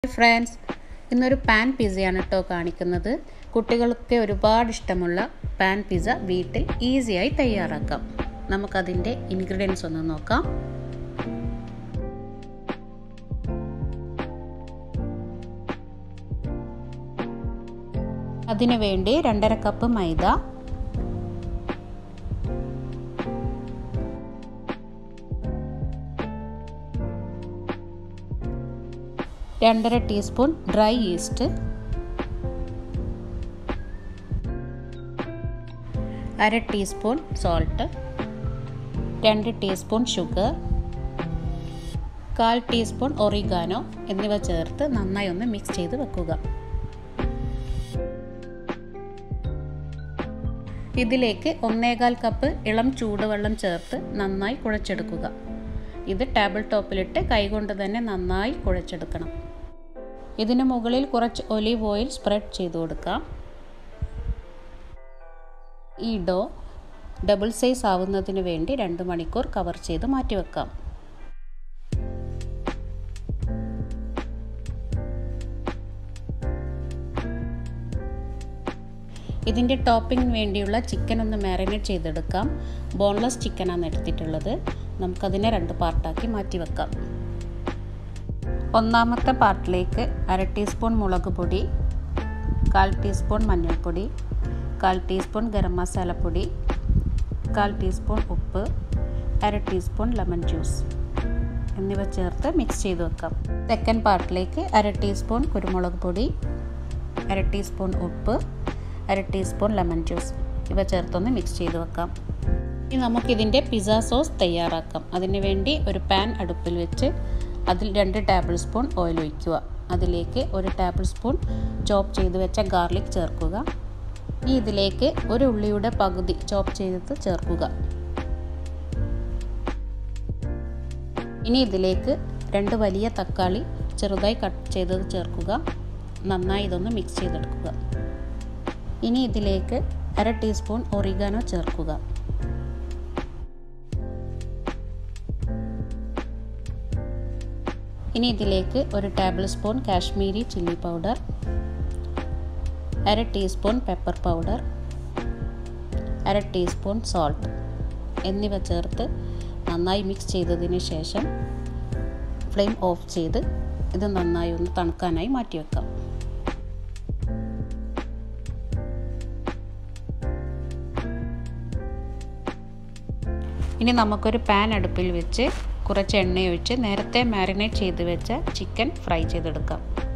Friends, ഇന്നൊരു pan പിസയാണ് കേട്ടോ കാണിക്കുന്നത്. കുട്ടികൾക്ക് ഒരുപാട് ഇഷ്ടമുള്ള പാൻ പിസ വീട്ടിൽ ഈസിയായി തയ്യാറാക്കാം. നമുക്കതിൻ്റെ ഇൻഗ്രീഡിയൻസ് ഒന്ന് നോക്കാം. അതിനു വേണ്ടി 2.5 cup maida, 2.5 teaspoon dry yeast, 1/2 teaspoon salt, 2 teaspoon sugar, 1/4 teaspoon oregano എന്നിവ ചേർത്ത് നന്നായി ഒന്ന് മിക്സ് ചെയ്ത് വെക്കുക. ഇതിലേക്ക് 1/4 കപ്പ് ഇളം ചൂടുവെള്ളം ചേർത്ത് നന്നായി കുഴച്ചെടുക്കുക. ഇത് ടേബിൾ ടോപ്പിലിട്ട് കൈകൊണ്ട് തന്നെ നന്നായി കുഴച്ചെടുക്കണം. ഇതിന് മുകളിൽ കുറച്ച് ഒലീവ് ഓയിൽ സ്പ്രെഡ് ചെയ്ത് കൊടുക്കാം. ഈ ഡോ ഡബിൾ സൈസ് ആവുന്നതിന് വേണ്ടി 2 മണിക്കൂർ കവർ ചെയ്ത് മാറ്റി വെക്കാം. ഇതിൻ്റെ ടോപ്പിങ്ങിന് വേണ്ടിയുള്ള ചിക്കൻ ഒന്ന് മാരിനേറ്റ് ചെയ്തെടുക്കാം. ബോൺലെസ് ചിക്കനാണ് എടുത്തിട്ടുള്ളത്. നമുക്കതിനെ 2 പാർട്ടാക്കി മാറ്റി വെക്കാം. ഒന്നാമത്തെ പാർട്ടിലേക്ക് 1/2 ടീസ്പൂൺ മുളക് പൊടി, 1/4 ടീസ്പൂൺ മഞ്ഞൾപ്പൊടി, 1/4 ടീസ്പൂൺ ഗരം മസാലപ്പൊടി, 1/4 ടീസ്പൂൺ ഉപ്പ്, 1/2 ടീസ്പൂൺ ലെമൺ ജ്യൂസ് എന്നിവ ചേർത്ത് മിക്സ് ചെയ്ത് വെക്കാം. സെക്കൻഡ് പാർട്ടിലേക്ക് 1/2 ടീസ്പൂൺ കുരുമുളക് പൊടി, 1/2 ടീസ്പൂൺ ഉപ്പ്, 1/2 ടീസ്പൂൺ ലെമൺ ജ്യൂസ് ഇവ ചേർത്തൊന്ന് മിക്സ് ചെയ്ത് വെക്കാം. ഇനി നമുക്കിതിൻ്റെ പിസ്സ സോസ് തയ്യാറാക്കാം. അതിനുവേണ്ടി ഒരു പാൻ അടുപ്പിൽ വെച്ച് അതിൽ 2 ടേബിൾ സ്പൂൺ ഓയിൽ ഒഴിക്കുക. അതിലേക്ക് 1 ടേബിൾ സ്പൂൺ ചോപ്പ് ചെയ്ത് വെച്ച ഗാർലിക് ചേർക്കുക. ഇനി ഇതിലേക്ക് 1 ഉള്ളിയുടെ പകുതി ചോപ്പ് ചെയ്ത് ചേർക്കുക. ഇനി ഇതിലേക്ക് 2 വലിയ തക്കാളി ചെറുതായി കട്ട് ചെയ്തത് ചേർക്കുക. നന്നായി ഇതൊന്ന് മിക്സ് ചെയ്തെടുക്കുക. ഇനി ഇതിലേക്ക് 1/2 ടീസ്പൂൺ ഒറിഗാനോ ചേർക്കുക. ഇനി ഇതിലേക്ക് 1 tablespoon Kashmiri chilli powder, 1/2 teaspoon pepper powder, 1/2 teaspoon salt എന്നിവ ചേർത്ത് നന്നായി മിക്സ് ചെയ്തതിന് ശേഷം ഫ്ലെയിം ഓഫ് ചെയ്ത് ഇത് നന്നായി ഒന്ന് തണുക്കാനായി മാറ്റിവെക്കാം. ഇനി നമുക്കൊരു പാൻ അടുപ്പിൽ വെച്ച് കുറച്ച് എണ്ണയൊഴിച്ച് നേരത്തെ മാരിനേറ്റ് ചെയ്ത് വെച്ച ചിക്കൻ ഫ്രൈ ചെയ്തെടുക്കാം.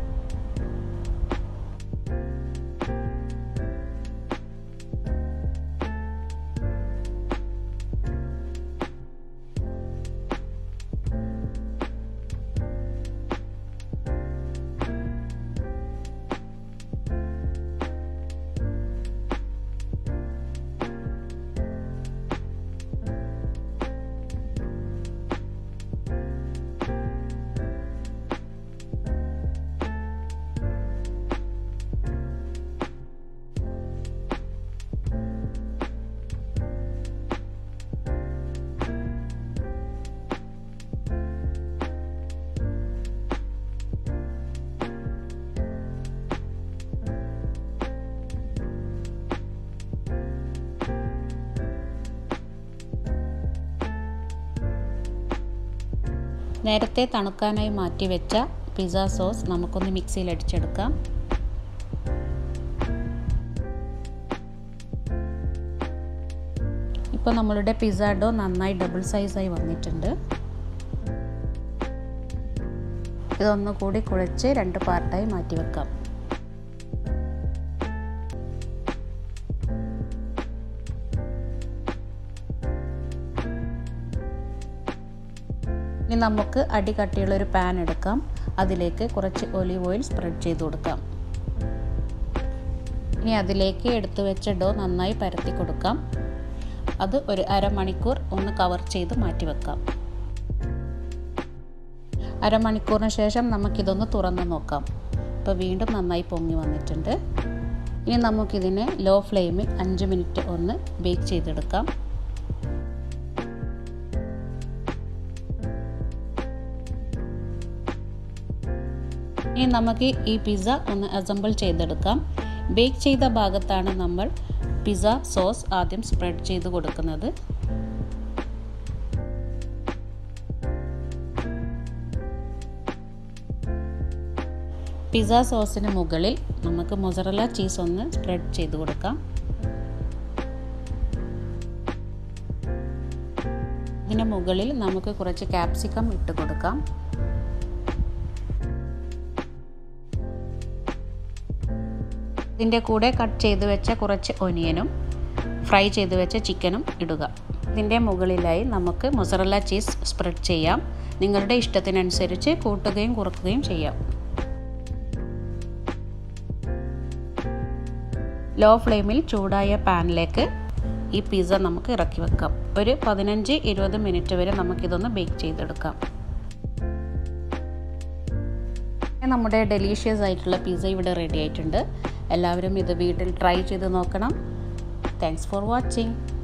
നേരത്തെ തണുക്കാനായി മാറ്റി വെച്ച പിസ്സ സോസ് നമുക്കൊന്ന് മിക്സിയിൽ അടിച്ചെടുക്കാം. ഇപ്പോൾ നമ്മളുടെ പിസ്സ ഡോ നന്നായി ഡബിൾ സൈസായി വന്നിട്ടുണ്ട്. ഇതൊന്നുകൂടി കുഴച്ച് 2 പാർട്ടായി മാറ്റി വെക്കാം. ഇനി നമുക്ക് അടി കട്ടിയുള്ള ഒരു പാൻ എടുക്കാം. അതിലേക്ക് കുറച്ച് ഒലീവ് ഓയിൽ സ്പ്രെഡ് ചെയ്ത് കൊടുക്കാം. ഇനി അതിലേക്ക് എടുത്തു വെച്ച ഡോ നന്നായി പരത്തി കൊടുക്കാം. അത് ഒരു 1/2 മണിക്കൂർ ഒന്ന് കവർ ചെയ്ത് മാറ്റി വെക്കാം. 1/2 മണിക്കൂറിന് ശേഷം നമുക്കിതൊന്ന് തുറന്ന് നോക്കാം. ഇപ്പോൾ വീണ്ടും നന്നായി പൊങ്ങി വന്നിട്ടുണ്ട്. ഇനി നമുക്കിതിനെ ലോ ഫ്ലെയിമിൽ 5 മിനിറ്റ് ഒന്ന് ബേക്ക് ചെയ്തെടുക്കാം. ഇനി നമുക്ക് ഈ പിസ്സ ഒന്ന് അസംബിൾ ചെയ്തെടുക്കാം. ബേക്ക് ചെയ്ത ഭാഗത്താണ് നമ്മൾ പിസ്സ സോസ് ആദ്യം സ്പ്രെഡ് ചെയ്ത് കൊടുക്കുന്നത്. പിസ്സ സോസിന് മുകളിൽ നമുക്ക് മൊസറല്ല ചീസ് ഒന്ന് സ്പ്രെഡ് ചെയ്ത് കൊടുക്കാം. ഇതിന് മുകളിൽ നമുക്ക് കുറച്ച് ക്യാപ്സിക്കം ഇട്ട് കൊടുക്കാം. ഇതിൻ്റെ കൂടെ കട്ട് ചെയ്ത് വെച്ച കുറച്ച് ഒനിയനും ഫ്രൈ ചെയ്ത് വെച്ച ചിക്കനും ഇടുക. ഇതിൻ്റെ മുകളിലായി നമുക്ക് മൊസറല്ല ചീസ് സ്പ്രെഡ് ചെയ്യാം. നിങ്ങളുടെ ഇഷ്ടത്തിനനുസരിച്ച് കൂട്ടുകയും കുറയ്ക്കുകയും ചെയ്യാം. ലോ ഫ്ലെയിമിൽ ചൂടായ പാനിലേക്ക് ഈ പിസ്സ നമുക്ക് ഇറക്കി വെക്കാം. ഒരു 15-20 മിനിറ്റ് വരെ നമുക്കിതൊന്ന് ബേക്ക് ചെയ്തെടുക്കാം. നമ്മുടെ ഡെലീഷ്യസ് ആയിട്ടുള്ള പിസ്സ ഇവിടെ റെഡി ആയിട്ടുണ്ട്. എല്ലാവരും ഇത് വീട്ടിൽ ട്രൈ ചെയ്ത് നോക്കണം. Thanks for watching.